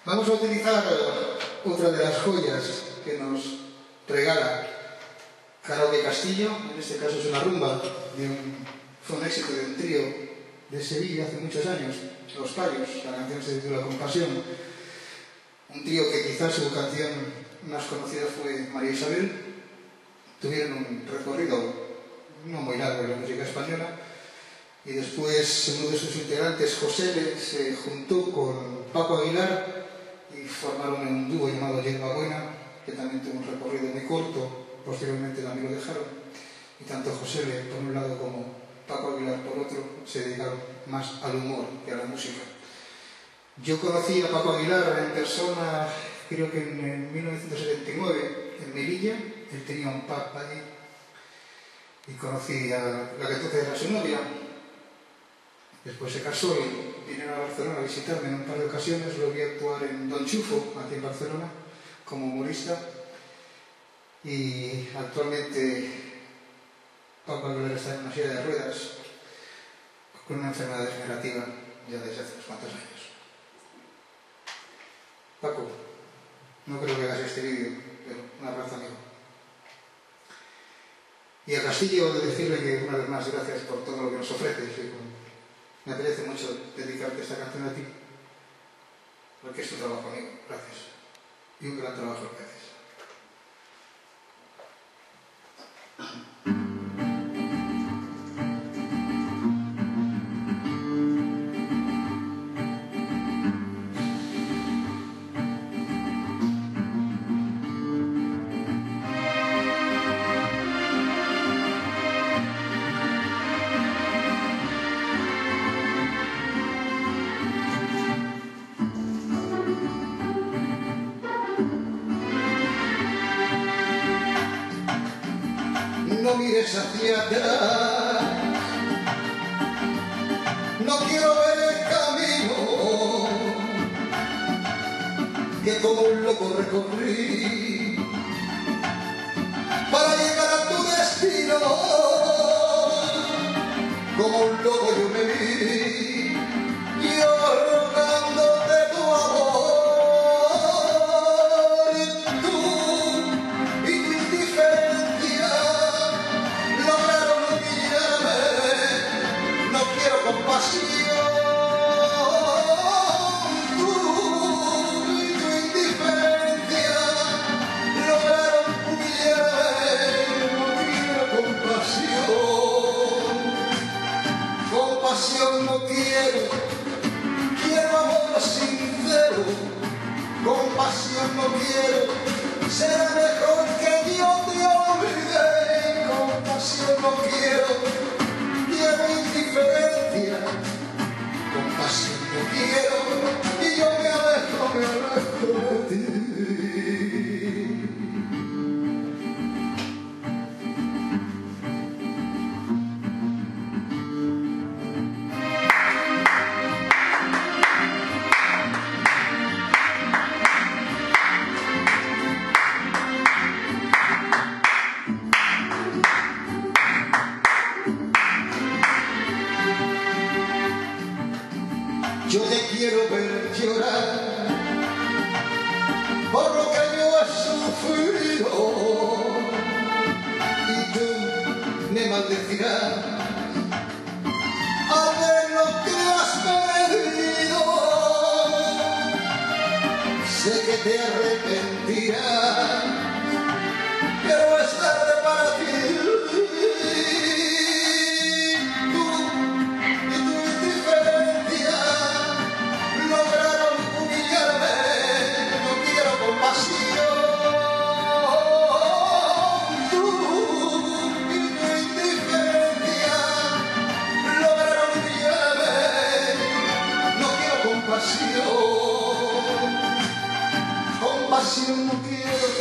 Vamos a utilizar otra de las joyas que nos regala Karaoke Castillo. En este caso es una rumba, fue un éxito de un trío de Sevilla hace muchos años, Los Payos. La canción se titula Compasión. Un trío que quizás su canción más conocida fue María Isabel. Tuvieron un recorrido no muy largo en la música española y después uno de sus integrantes, José, se juntó con Paco Aguilar y formaron un dúo llamado Yerba Buena, que también tuvo un recorrido muy corto. Posteriormente también lo dejaron, y tanto José por un lado como Paco Aguilar por otro se dedicaron más al humor que a la música. Yo conocí a Paco Aguilar en persona, creo que en 1979, en Melilla. Él tenía un pub allí y conocí a la que entonces era su novia. Después se casó y vinieron a Barcelona a visitarme en un par de ocasiones. Lo vi actuar en Don Chufo, aquí en Barcelona, como humorista. Y actualmente Paco Aguilar está en una silla de ruedas con una enfermedad degenerativa ya desde hace unos cuantos años. Paco, no creo que hagas este vídeo, pero un abrazo, amigo. Y a Castillo de decirle que una vez más gracias por todo lo que nos ofreces. Me apetece mucho dedicarte esta canción a ti, porque es tu trabajo, amigo. Gracias. Y un gran trabajo que haces. No mires hacia atrás, no quiero ver el camino que como un loco recorrí para llegar a tu destino. Como un loco yo me vi, yo rogándote tu amor. Compasión, tú y tu indiferencia lograron humillarme. No quiero compasión, compasión no quiero, quiero amor sincero. Compasión no quiero, será mejor que yo te olvide. Compasión no quiero, quiero indiferencia. Compasión no quiero y yo me alejo de ti. Yo te quiero ver llorar por lo que yo he sufrido y tú me maldecirás al ver lo que has perdido. Sé que te arrepentirás, pero es tarde para ti. Compasión no quiero,